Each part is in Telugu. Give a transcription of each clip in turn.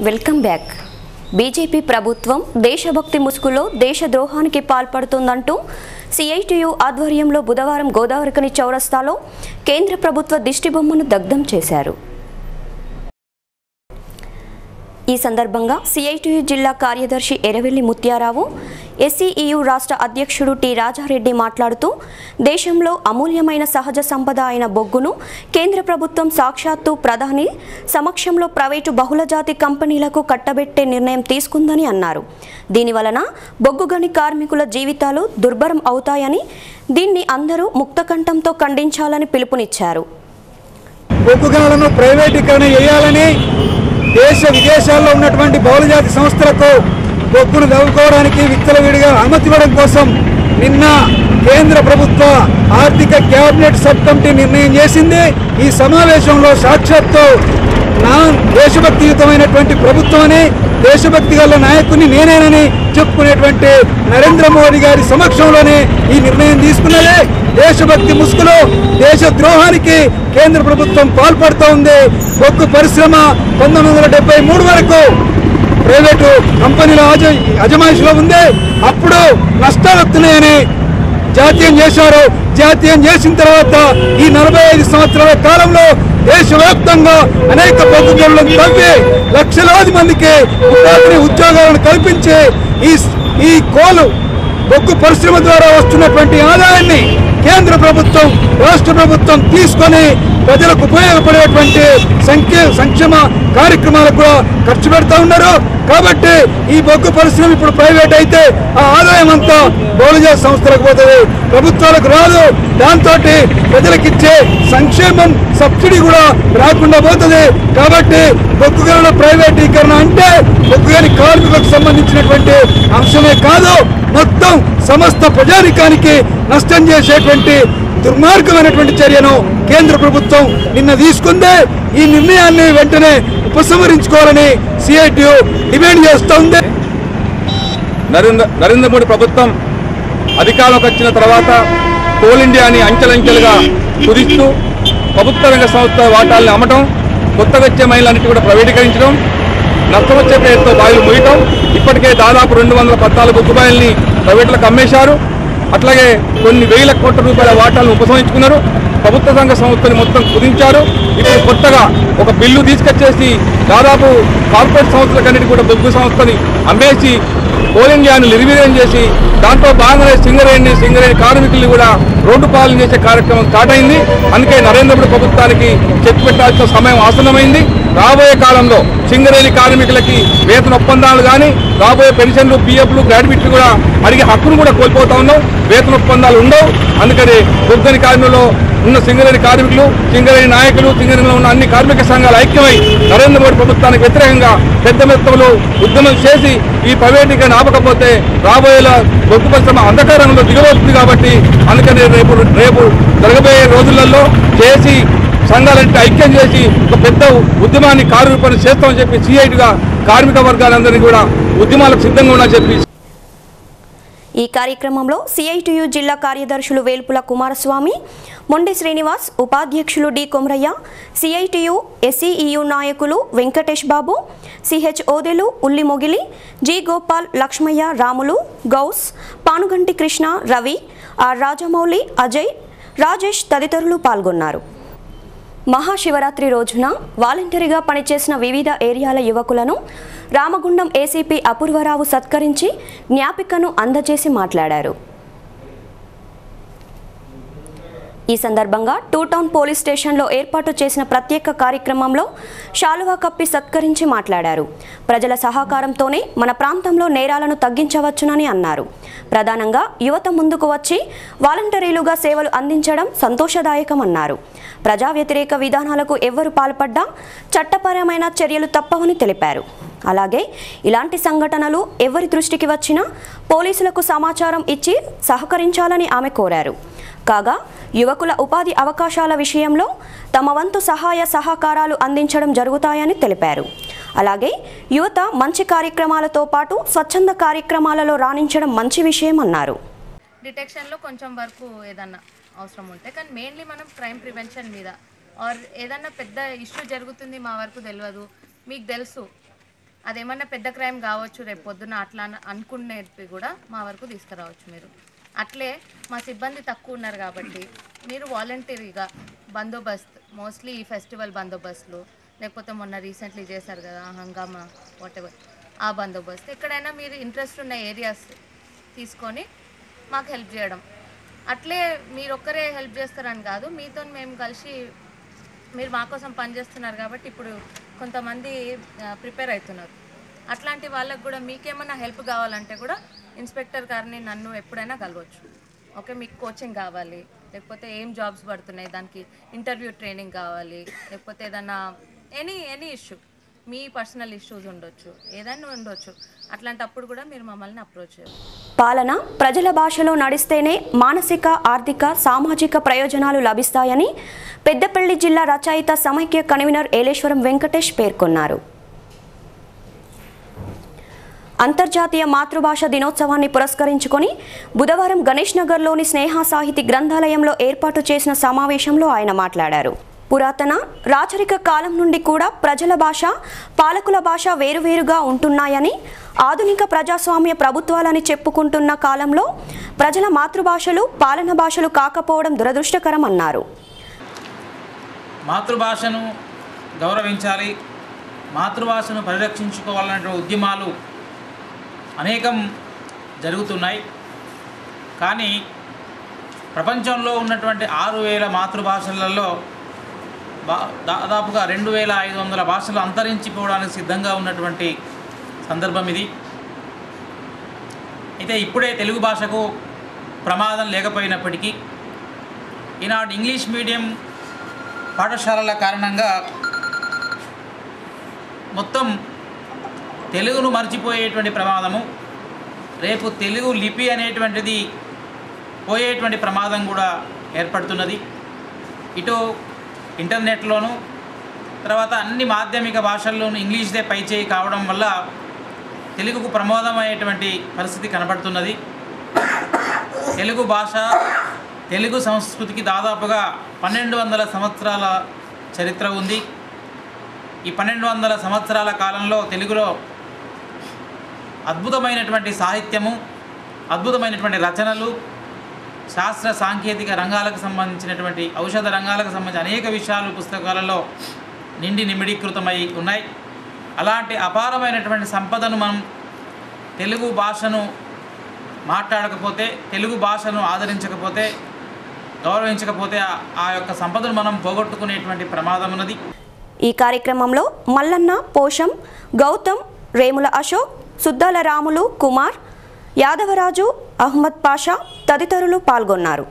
Welcome back. బీజేపీ ప్రభుత్వం దేశభక్తి ముసుగులో దేశద్రోహానికి పాల్పడుతుందంటూ సిఐటియు ఆధ్వర్యంలో బుధవారం గోదావరికని చౌరస్తాలో కేంద్ర ప్రభుత్వ దిష్టిబొమ్మను దగ్ధం చేశారు. ఈ సందర్భంగా సిఐటియు జిల్లా కార్యదర్శి ఎరవెల్లి ముత్యారావు, ఎస్సీఈయు రాష్ట్ర అధ్యక్షుడు టి రాజారెడ్డి మాట్లాడుతూ దేశంలో అమూల్యమైన సహజ సంపద అయిన బొగ్గును కేంద్ర ప్రభుత్వం సాక్షాత్తు ప్రధాని సమక్షంలో ప్రైవేటు బహుళజాతి కంపెనీలకు కట్టబెట్టే నిర్ణయం తీసుకుందని అన్నారు. దీనివలన బొగ్గు గని కార్మికుల జీవితాలు దుర్భరం అవుతాయని, దీన్ని అందరూ ముక్తకంఠంతో ఖండించాలని పిలుపునిచ్చారు. బొగ్గు గనులను ప్రైవేటీకరణ చేయాలని దేశ విదేశాల్లో ఉన్నటువంటి బహుళజాతి సంస్థలకు బొగ్గును దవ్వుకోవడానికి విచ్చలవిడిగా అనుమతి ఇవ్వడం కోసం నిన్న కేంద్ర ప్రభుత్వ ఆర్థిక కేబినెట్ సబ్ కమిటీ నిర్ణయం చేసింది. ఈ సమావేశంలో సాక్షాత్తు దేశభక్తియుతమైనటువంటి ప్రభుత్వాన్ని, దేశభక్తి గల నాయకుని నేనేనని చెప్పుకునేటువంటి నరేంద్ర మోడీ గారి సమక్షంలోనే ఈ నిర్ణయం తీసుకున్నదే. దేశభక్తి ముసుగులో దేశద్రోహానికి కేంద్ర ప్రభుత్వం పాల్పడుతూ ఉంది. బొగ్గు పరిశ్రమ 1973 వరకు ప్రైవేటు కంపెనీల అజమాయిషిలో ఉంది. అప్పుడు నష్టాలు వస్తున్నాయని జాతీయం చేశారు. జాతీయం చేసిన తర్వాత ఈ 45 సంవత్సరాల కాలంలో దేశవ్యాప్తంగా అనేక బొగ్గు గనులను తవ్వి లక్షలాది మందికి ఉద్యోగాలను కల్పించి ఈ కోలు బొగ్గు పరిశ్రమ ద్వారా వస్తున్నటువంటి ఆదాయాన్ని కేంద్ర ప్రభుత్వం, రాష్ట్ర ప్రభుత్వం తీసుకొని ప్రజలకు ఉపయోగపడేటువంటి సంక్షేమ కార్యక్రమాలకు కూడా ఖర్చు పెడతా ఉన్నారు. కాబట్టి ఈ బొగ్గు పరిశ్రమ ఇప్పుడు ప్రైవేట్ అయితే ఆ ఆదాయం అంతా బహుళజాతి సంస్థలకు పోతుంది, ప్రభుత్వాలకు రాదు. దాంతో ప్రజలకిచ్చే సంక్షేమం సబ్సిడీ కూడా రాకుండా పోతుంది. కాబట్టి బొగ్గు గనుల ప్రైవేటీకరణ అంటే బొగ్గు గని కార్మికులకు సంబంధించినటువంటి అంశమే కాదు, మొత్తం సమస్త ప్రజానికానికి నష్టం చేసేటువంటి దుర్మార్గమైనటువంటి చర్యను కేంద్ర ప్రభుత్వం నిన్న తీసుకుంది. ఈ నిర్ణయాన్ని వెంటనే ఉపసంహరించుకోవాలని సిఐటియు డిమాండ్ చేస్తోంది. నరేంద్ర మోడీ ప్రభుత్వం అధికారంలోకి వచ్చిన తర్వాత కోల్ ఇండియాని అంచెలంచెలుగా కుదిస్తూ ప్రభుత్వ రంగ సంస్థ వాటాలను అమ్మటం, కొత్తగా వచ్చే మైళ్ళన్నిటి కూడా ప్రైవేటీకరించడం, నష్టం వచ్చే పేరుతో బాయిలు మూయటం, ఇప్పటికే దాదాపు 214 బొగ్గు బాయిల్ని ప్రైవేట్లకు అమ్మేశారు. అట్లాగే కొన్ని వేల కోట్ల రూపాయల వాటాలను ఉపసంహరించుకున్నారు. ప్రభుత్వ రంగ సంస్థని మొత్తం కుదించారు. ఇప్పుడు కొత్తగా ఒక బిల్లు తీసుకొచ్చేసి దాదాపు కార్పొరేట్ సంస్థలకన్నిటి కూడా బొగ్గు సంస్థని అమ్మేసి కోల్ ఇండియాను నిర్వీర్యం చేసి దాంట్లో భాగంగా సింగరేణి కార్మికుల్ని కూడా రోడ్డు పాలన చేసే కార్యక్రమం స్టార్ట్ అయింది. అందుకే నరేంద్ర మోడీ ప్రభుత్వానికి చెక్ పెట్టాల్సిన సమయం ఆసన్నమైంది. రాబోయే కాలంలో సింగరేణి కార్మికులకి వేతన ఒప్పందాలు కానీ, రాబోయే పెన్షన్లు, పిఎఫ్లు, గ్రాడ్యుయేట్లు కూడా అడిగే హక్కును కూడా కోల్పోతా ఉన్నాం. వేతన ఒప్పందాలు ఉండవు. అందుకని బొగ్గని కార్మికులు ఉన్న సింగరేణి కార్మికులు, సింగరేణి నాయకులు, సింగరేణిలో ఉన్న అన్ని కార్మిక సంఘాలు ఐక్యమై నరేంద్ర మోడీ ప్రభుత్వానికి వ్యతిరేకంగా పెద్ద మొత్తంలో ఉద్యమం చేసి ఈ ప్రైవేటీకరణ ఆపకపోతే రాబోయే బొగ్గు పరిశ్రమ అంధకారంలో దిగబోతుంది. కాబట్టి అందుకని రేపు జరగబోయే రోజులలో చేసి సంఘాలంటే ఐక్యం చేసి ఒక పెద్ద ఉద్యమాన్ని కార్మికులు చేస్తామని చెప్పి సిఐటిగా కార్మిక వర్గాలందరినీ కూడా ఉద్యమాలకు సిద్ధంగా ఉన్నా చెప్పి. ఈ కార్యక్రమంలో సిఐటియు జిల్లా కార్యదర్శులు వేల్పుల కుమారస్వామి, మొండి శ్రీనివాస్, ఉపాధ్యక్షులు డి కొమరయ్య, సిఐటియు ఎస్సీఈయు నాయకులు వెంకటేష్ బాబు, CH Odelu, Ulli Mogili, G Gopal, Lakshmaiah, Ramulu, Ghouse, Panuganti Krishna, Ravi, R Rajamouli, Ajay, Rajesh తదితరులు పాల్గొన్నారు. మహాశివరాత్రి రోజున వాలంటరీగా పనిచేసిన వివిధ ఏరియాల యువకులను రామగుండం ఏసీపీ అపూర్వరావు సత్కరించి జ్ఞాపికను అందజేసి మాట్లాడారు. ఈ సందర్భంగా టూ టౌన్ పోలీస్ స్టేషన్లో ఏర్పాటు చేసిన ప్రత్యేక కార్యక్రమంలో శాలువా కప్పి సత్కరించి మాట్లాడారు. ప్రజల సహకారంతోనే మన ప్రాంతంలో నేరాలను తగ్గించవచ్చునని అన్నారు. ప్రధానంగా యువత ముందుకు వచ్చి వాలంటరీలుగా సేవలు అందించడం సంతోషదాయకమన్నారు. ప్రజా వ్యతిరేక విధానాలకు ఎవ్వరు పాల్పడ్డా చట్టపరమైన చర్యలు తప్పవని తెలిపారు. అలాగే ఇలాంటి సంఘటనలు ఎవరి దృష్టికి వచ్చినా పోలీసులకు సమాచారం ఇచ్చి సహకరించాలని ఆమె కోరారు. కాగా యువకుల ఉపాధి అవకాశాల విషయంలో తమ వంతు సహాయ సహకారాలు అందించడం జరుగుతాయని తెలిపారు. అలాగే యువత మంచి కార్యక్రమాలతో పాటు స్వచ్ఛంద కార్యక్రమాలలో రాణించడం మంచి విషయం అన్నారు. డిటెక్షన్లో కొంచెం వరకు ఏదన్నా అవసరం ఉంటే, కానీ మెయిన్లీ మనం క్రైమ్ ప్రివెన్షన్ మీద ఆర్ ఏదన్నా పెద్ద ఇష్యూ జరుగుతుంది మా వరకు తెలియదు, మీకు తెలుసు అదేమన్నా పెద్ద క్రైమ్ కావచ్చు, రేపు పొద్దున అట్లా అనుకునేవి కూడా మా వరకు తీసుకురావచ్చు మీరు. అట్లే మా సిబ్బంది తక్కువ ఉన్నారు కాబట్టి మీరు వాలంటరీగా బందోబస్తు, మోస్ట్లీ ఈ ఫెస్టివల్ బందోబస్తులు, లేకపోతే మొన్న రీసెంట్లీ చేశారు కదా హంగామా వాటెవర్, ఆ బందోబస్తు ఎక్కడైనా మీరు ఇంట్రెస్ట్ ఉన్న ఏరియాస్ తీసుకొని మాకు హెల్ప్ చేయడం. అట్లే మీరు ఒక్కరే హెల్ప్ చేస్తారని కాదు, మీతో మేము కలిసి, మీరు మా కోసం పనిచేస్తున్నారు కాబట్టి ఇప్పుడు కొంతమంది ప్రిపేర్ అవుతున్నారు. అట్లాంటి వాళ్ళకు కూడా మీకేమన్నా హెల్ప్ కావాలంటే కూడా ఇన్స్పెక్టర్ గారిని నన్ను ఎప్పుడైనా కలవచ్చు. ఓకే, మీకు కోచింగ్ కావాలి, లేకపోతే ఏం జాబ్స్ పడుతున్నాయి దానికి ఇంటర్వ్యూ ట్రైనింగ్ కావాలి, లేకపోతే ఏదన్నా ఎనీ ఇష్యూ, మీ పర్సనల్ ఇష్యూస్ ఉండొచ్చు, ఏదైనా ఉండొచ్చు. అట్లాంటప్పుడు కూడా మీరు మమ్మల్ని అప్రోచ్ చేయాలి. పాలన ప్రజల భాషలో నడిస్తేనే మానసిక, ఆర్థిక, సామాజిక ప్రయోజనాలు లభిస్తాయని పెద్దపల్లి జిల్లా రచయిత సమైక్య కన్వీనర్ ఏలేశ్వరం వెంకటేష్ పేర్కొన్నారు. అంతర్జాతీయ మాతృభాష దినోత్సవాన్ని పురస్కరించుకొని బుధవారం గణేష్ నగర్లోని స్నేహ సాహితీ గ్రంథాలయంలో ఏర్పాటు చేసిన సమావేశంలో ఆయన మాట్లాడారు. పురాతన రాచరిక కాలం నుండి కూడా ప్రజల భాష, పాలకుల భాష వేరువేరుగా ఉంటున్నాయని, ఆధునిక ప్రజాస్వామ్య ప్రభుత్వాలని చెప్పుకుంటున్న కాలంలో ప్రజల మాతృభాషలు పాలన భాషలు కాకపోవడం దురదృష్టకరం అన్నారు. మాతృభాషను గౌరవించాలి, మాతృభాషను పరిరక్షించుకోవాలనే ఉద్యమాలు అనేకం జరుగుతున్నాయి. కానీ ప్రపంచంలో ఉన్నటువంటి 6000 మాతృభాషలలో దాదాపుగా 2500 భాషలు అంతరించిపోవడానికి సిద్ధంగా ఉన్నటువంటి సందర్భం ఇది. అయితే ఇప్పుడే తెలుగు భాషకు ప్రమాదం లేకపోయినప్పటికీ ఈనాడు ఇంగ్లీష్ మీడియం పాఠశాలల కారణంగా మొత్తం తెలుగును మర్చిపోయేటువంటి ప్రమాదము, రేపు తెలుగు లిపి అనేటువంటిది పోయేటువంటి ప్రమాదం కూడా ఏర్పడుతున్నది. ఇటు ఇంటర్నెట్లోను, తర్వాత అన్ని మాధ్యమిక భాషల్లోనూ ఇంగ్లీష్దే పైచేయి కావడం వల్ల తెలుగుకు ప్రమాదమయ్యేటువంటి పరిస్థితి కనబడుతున్నది. తెలుగు భాష, తెలుగు సంస్కృతికి దాదాపుగా 1200 సంవత్సరాల చరిత్ర ఉంది. ఈ 1200 సంవత్సరాల కాలంలో తెలుగులో అద్భుతమైనటువంటి సాహిత్యము, అద్భుతమైనటువంటి రచనలు, శాస్త్ర సాంకేతిక రంగాలకు సంబంధించినటువంటి, ఔషధ రంగాలకు సంబంధించిన అనేక విషయాలు పుస్తకాలలో నిమిడీకృతమై ఉన్నాయి. అలాంటి అపారమైనటువంటి సంపదను మనం తెలుగు భాషను మాట్లాడకపోతే, తెలుగు భాషను ఆదరించకపోతే, గౌరవించకపోతే ఆ యొక్క సంపదను మనం పోగొట్టుకునేటువంటి ప్రమాదం ఉన్నది. ఈ కార్యక్రమంలో మల్లన్న, పోషం, గౌతమ్, రేముల అశోక్, సుద్దాల రాములు, కుమార్, యాదవరాజు, అహ్మద్ పాషా తదితరులు పాల్గొన్నారు.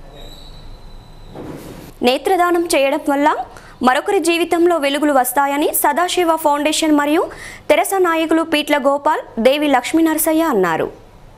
నేత్రదానం చేయడం వల్ల మరొకరి జీవితంలో వెలుగులు వస్తాయని సదాశివ ఫౌండేషన్ మరియు తెరస నాయకులు పీట్ల గోపాల్, దేవి లక్ష్మీనరసయ్య అన్నారు.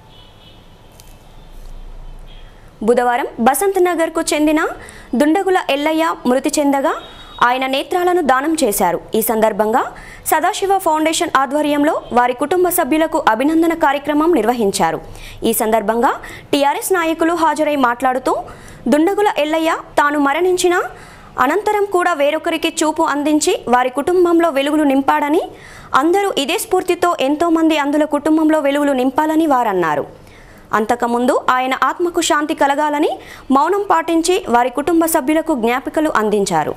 బుధవారం బసంత్ నగర్కు చెందిన దుండగుల ఎల్లయ్య మృతి చెందగా ఆయన నేత్రాలను దానం చేశారు. ఈ సందర్భంగా సదాశివ ఫౌండేషన్ ఆధ్వర్యంలో వారి కుటుంబ సభ్యులకు అభినందన కార్యక్రమం నిర్వహించారు. ఈ సందర్భంగా టీఆర్ఎస్ నాయకులు హాజరై మాట్లాడుతూ, దుండగుల ఎల్లయ్య తాను మరణించిన అనంతరం కూడా వేరొకరికి చూపు అందించి వారి కుటుంబంలో వెలుగులు నింపాడని, అందరూ ఇదే స్ఫూర్తితో ఎంతోమంది అందుల కుటుంబంలో వెలుగులు నింపాలని వారన్నారు. అంతకుముందు ఆయన ఆత్మకు శాంతి కలగాలని మౌనం పాటించి వారి కుటుంబ సభ్యులకు జ్ఞాపికలు అందించారు.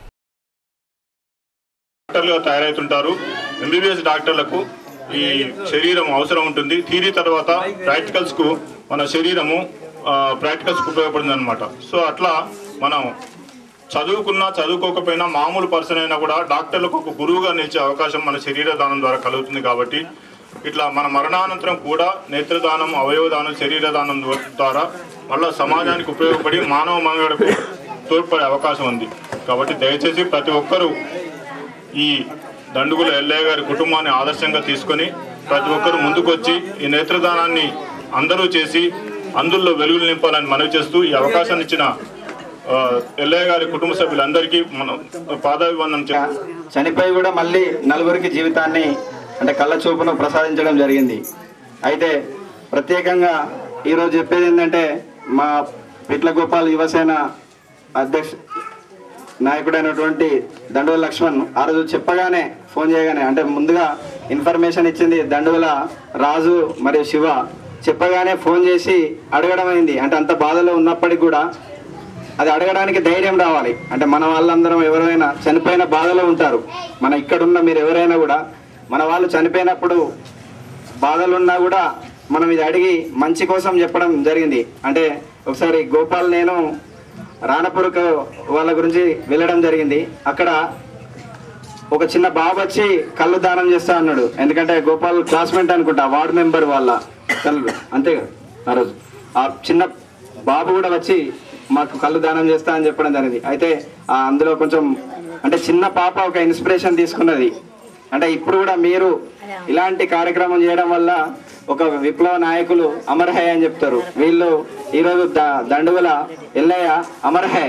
డాక్టర్లుగా తయారవుతుంటారు. ఎంబీబీఎస్ డాక్టర్లకు ఈ శరీరం అవసరం ఉంటుంది. థియరీ తర్వాత ప్రాక్టికల్స్కు మన శరీరము ప్రాక్టికల్స్కు ఉపయోగపడుతుంది అనమాట. సో అట్లా మనం చదువుకున్నా చదువుకోకపోయినా మామూలు పర్సన్ అయినా కూడా డాక్టర్లకు ఒక గురువుగా నిలిచే అవకాశం మన శరీర దానం ద్వారా కలుగుతుంది. కాబట్టి ఇట్లా మన మరణానంతరం కూడా నేత్రదానం, అవయవదానం, శరీరదానం ద్వారా మళ్ళీ సమాజానికి ఉపయోగపడి మానవ మనుగడకు తోడ్పడే అవకాశం ఉంది. కాబట్టి దయచేసి ప్రతి ఒక్కరూ ఈ దండుగుల ఎల్లయ్య గారి కుటుంబాన్ని ఆదర్శంగా తీసుకొని ప్రతి ఒక్కరు ముందుకొచ్చి ఈ నేత్రదానాన్ని అందరూ చేసి అందులో వెలుగులు నింపాలని మనవి చేస్తూ ఈ అవకాశాన్ని ఇచ్చిన ఎల్లయ్య గారి కుటుంబ సభ్యులందరికీ మనం పాదాభివందనం చనిపోయి కూడా మళ్ళీ నలుగురికి జీవితాన్ని అంటే కళ్ళ చూపును ప్రసాదించడం జరిగింది. అయితే ప్రత్యేకంగా ఈరోజు చెప్పేది ఏంటంటే, మా పిట్ల గోపాల్ యువసేన అధ్యక్ష నాయకుడైనటువంటి దండోల లక్ష్మణ్ ఆ రోజు చెప్పగానే, ఫోన్ చేయగానే, అంటే ముందుగా ఇన్ఫర్మేషన్ ఇచ్చింది దండుగుల రాజు మరియు శివ. చెప్పగానే ఫోన్ చేసి అడగడం అయింది. అంటే అంత బాధలో ఉన్నప్పటికీ కూడా అది అడగడానికి ధైర్యం రావాలి. అంటే మన వాళ్ళందరం ఎవరైనా చనిపోయిన బాధలో ఉంటారు. మన ఇక్కడున్న మీరు ఎవరైనా కూడా మన వాళ్ళు చనిపోయినప్పుడు బాధలున్నా కూడా మనం ఇది అడిగి మంచి కోసం చెప్పడం జరిగింది. అంటే ఒకసారి గోపాల్ నేను రాణపూర్కు వాళ్ళ గురించి వెళ్ళడం జరిగింది. అక్కడ ఒక చిన్న బాబు వచ్చి కళ్ళు దానం చేస్తా అన్నాడు. ఎందుకంటే గోపాల్ క్లాస్మేట్ అనుకుంటా, వార్డు మెంబర్ వాళ్ళ కళ్ళు, అంతేగా ఆ రోజు. ఆ చిన్న బాబు కూడా వచ్చి మాకు కళ్ళు దానం చేస్తా అని చెప్పడం జరిగింది. అయితే అందులో కొంచెం అంటే చిన్న పాప ఒక ఇన్స్పిరేషన్ తీసుకున్నది. అంటే ఇప్పుడు కూడా మీరు ఇలాంటి కార్యక్రమం చేయడం వల్ల ఒక విప్లవ నాయకులు అమర్హే అని చెప్తారు. వీళ్ళు ఈరోజు దండుగుల ఎల్లయ్య అమర్హే.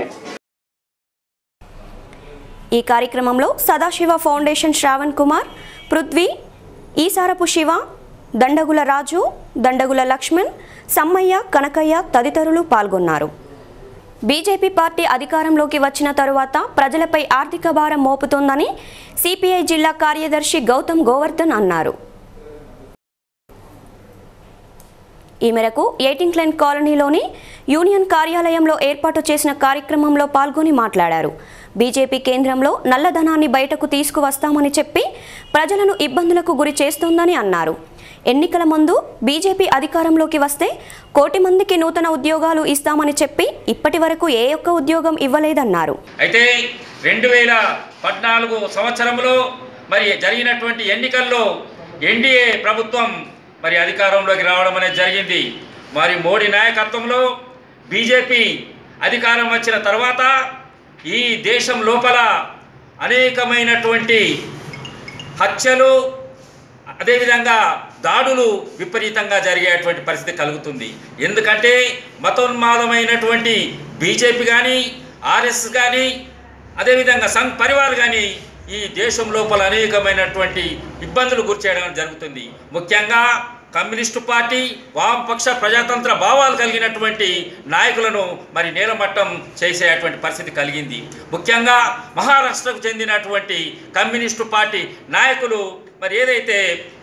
ఈ కార్యక్రమంలో సదాశివ ఫౌండేషన్ శ్రావణ్ కుమార్, పృథ్వీ, ఈసారపు శివ, దండగుల రాజు, దండగుల లక్ష్మణ్, సమ్మయ్య, కనకయ్య తదితరులు పాల్గొన్నారు. బీజేపీ పార్టీ అధికారంలోకి వచ్చిన తరువాత ప్రజలపై ఆర్థిక భారం మోపుతోందని సిపిఐ జిల్లా కార్యదర్శి గౌతమ్ గోవర్ధన్ అన్నారు. ఈ మేరకు 18 లైన్ కాలనీలోని యూనియన్ కార్యాలయంలో ఏర్పాటు చేసిన కార్యక్రమంలో పాల్గొని మాట్లాడారు. బీజేపీ కేంద్రంలో నల్లధనాన్ని బయటకు తీసుకువస్తామని చెప్పి ప్రజలను ఇబ్బందులకు గురి చేస్తోందని అన్నారు. ఎన్నికల ముందు బీజేపీ అధికారంలోకి వస్తే 1 కోటి మందికి నూతన ఉద్యోగాలు ఇస్తామని చెప్పి ఇప్పటి వరకు ఏ ఒక్క ఉద్యోగం ఇవ్వలేదన్నారు. అయితే 2014 సంవత్సరంలో మరి జరిగినటువంటి ఎన్నికల్లో ఎన్డీఏ ప్రభుత్వం మరి అధికారంలోకి రావడం అనేది జరిగింది. మరి మోడీ నాయకత్వంలో బీజేపీ అధికారం వచ్చిన తర్వాత ఈ దేశం లోపల అనేకమైనటువంటి హత్యలు, అదేవిధంగా దాడులు విపరీతంగా జరిగేటువంటి పరిస్థితి కలుగుతుంది. ఎందుకంటే మతోన్మాదమైనటువంటి బీజేపీ కానీ, ఆర్ఎస్ కానీ, అదేవిధంగా సంఘ్ పరివార్ కానీ ఈ దేశం లోపల అనేకమైనటువంటి ఇబ్బందులు గురిచేయడం జరుగుతుంది. ముఖ్యంగా కమ్యూనిస్టు పార్టీ, వామపక్ష ప్రజాతంత్ర భావాలు కలిగినటువంటి నాయకులను మరి నేలమట్టం చేసేటువంటి పరిస్థితి కలిగింది. ముఖ్యంగా మహారాష్ట్రకు చెందినటువంటి కమ్యూనిస్టు పార్టీ నాయకులు మరి ఏదైతే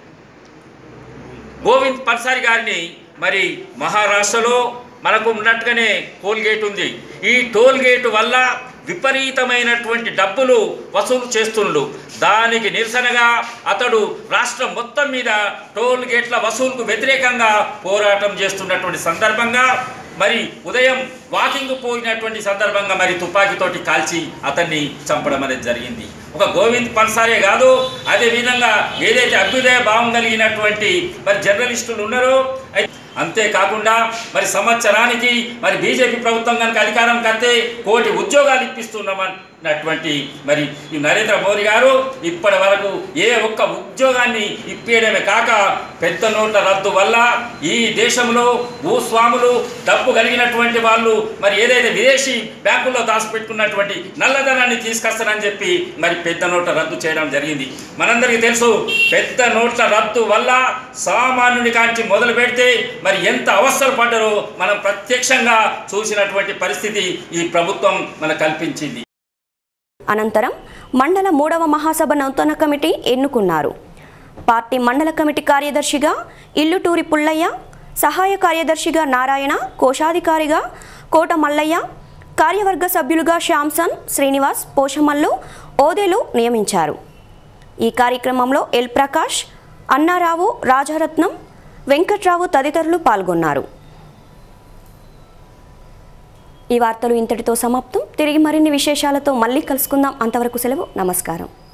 గోవింద్ పన్సారి గారిని మరి మహారాష్ట్రలో మనకు ఉన్నట్టుగానే టోల్ గేట్ ఉంది. ఈ టోల్ గేటు వల్ల విపరీతమైనటువంటి డబ్బులు వసూలు చేస్తుండ్రు. దానికి నిరసనగా అతడు రాష్ట్రం మొత్తం మీద టోల్ గేట్ల వసూలుకు వ్యతిరేకంగా పోరాటం చేస్తున్నటువంటి సందర్భంగా మరి ఉదయం వాకింగ్ పోయినటువంటి సందర్భంగా మరి తుపాకీతోటి కాల్చి అతన్ని చంపడం అనేది జరిగింది. ఒక గోవింద్ పన్సారే కాదు, అదేవిధంగా ఏదైతే అభ్యుదయ భావం కలిగినటువంటి మరి జర్నలిస్టులు ఉన్నారో, అంతేకాకుండా మరి సంవత్సరానికి మరి బీజేపీ ప్రభుత్వం కనుక అధికారం కడితే 1 కోటి ఉద్యోగాలు ఇప్పిస్తున్నామన్నటువంటి మరి ఈ నరేంద్ర మోదీ గారు ఇప్పటి వరకు ఏ ఒక్క ఉద్యోగాన్ని ఇప్పించడమే కాక పెద్ద నోట్ల రద్దు వల్ల ఈ దేశంలో భూస్వాములు, డబ్బు కలిగినటువంటి వాళ్ళు మరి ఏదైతే విదేశీ బ్యాంకుల్లో దాచిపెట్టుకున్నటువంటి నల్లధనాన్ని తీసుకొస్తారని చెప్పి మరి పెద్ద నోట్ల రద్దు చేయడం జరిగింది. మనందరికీ తెలుసు, పెద్ద నోట్ల రద్దు వల్ల సామాన్యుని కాంచి మొదలు పెడితే మరి ఎంత అవస్థలు పడ్డారో మనం ప్రత్యక్షంగా చూసినటువంటి పరిస్థితి ఈ ప్రభుత్వం మనకు కల్పించింది. అనంతరం మండల 3వ మహాసభ నూతన కమిటీ ఎన్నుకున్నారు. పార్టీ మండల కమిటీ కార్యదర్శిగా ఇల్లుటూరి పుల్లయ్య, సహాయ కార్యదర్శిగా నారాయణ, కోశాధికారిగా కోట మల్లయ్య, కార్యవర్గ సభ్యులుగా శ్యామ్సన్, శ్రీనివాస్, పోషమల్లు, ఓదేలు నియమించారు. ఈ కార్యక్రమంలో ఎల్ ప్రకాష్, అన్నారావు, రాజారత్నం, వెంకట్రావు తదితరులు పాల్గొన్నారు. ఈ వార్తలు ఇంతటితో సమాప్తం. తిరిగి మరిన్ని విశేషాలతో మళ్ళీ కలుసుకుందాం. అంతవరకు సెలవు. నమస్కారం.